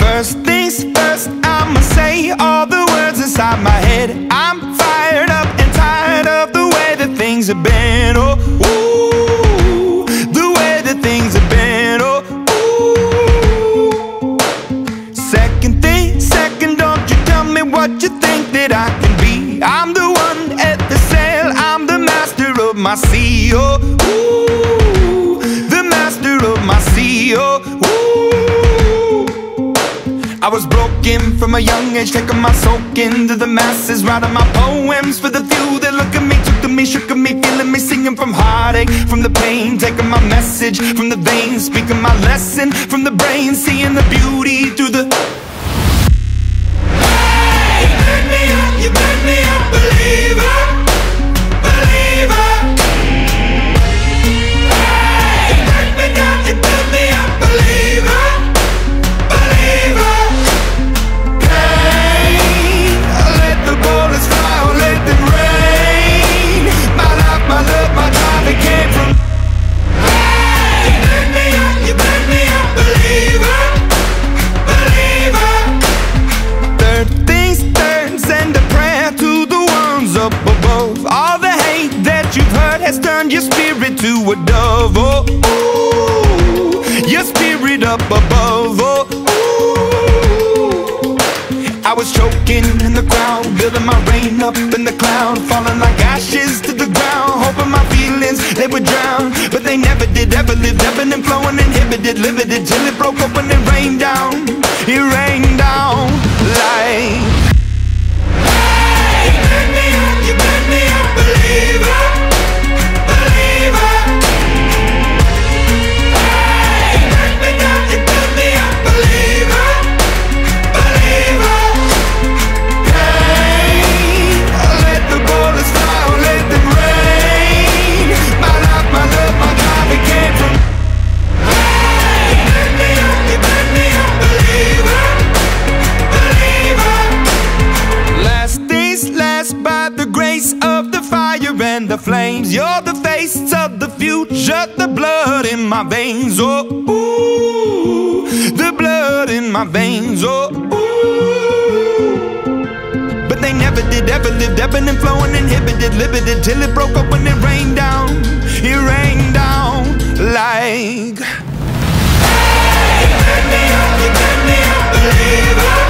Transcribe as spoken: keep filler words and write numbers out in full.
First things first, I'ma say all the words inside my head. I'm fired up and tired of the way that things have been. Oh, ooh, the way that things have been. Oh, ooh. Second thing, second, don't you tell me what you think that I can be. I'm the one at the sail, I'm the master of my sea. Oh, ooh, the master of my sea. Oh, ooh. I was broken from a young age, taking my soak into the masses, writing my poems for the few that look at me, took to me, shook at me, feeling me, singing from heartache, from the pain, taking my message from the veins, speaking my lesson from the brain, seeing the beauty through the... Hey, you burn me up, you burn me up, believer, believer. Hey, you burn me down, you burn me up, believer, believer. Has turned your spirit to a dove. Oh, ooh, your spirit up above. Oh, ooh. I was choking in the crowd, building my rain up in the cloud, falling like ashes to the ground, hoping my feelings they would drown, but they never did. Ever lived, ebbing and flowing, inhibited, limited, till it broke open and rained down. It rained down like, hey, you burn me up, you burn me up, believer. And the flames, you're the face of the future, the blood in my veins. Oh, ooh, the blood in my veins. Oh, ooh. But they never did, ever lived, ebbing and flowing, inhibited, limited, till it broke open and rained down. It rained down like, hey, you burn me up, you burn me up, believer.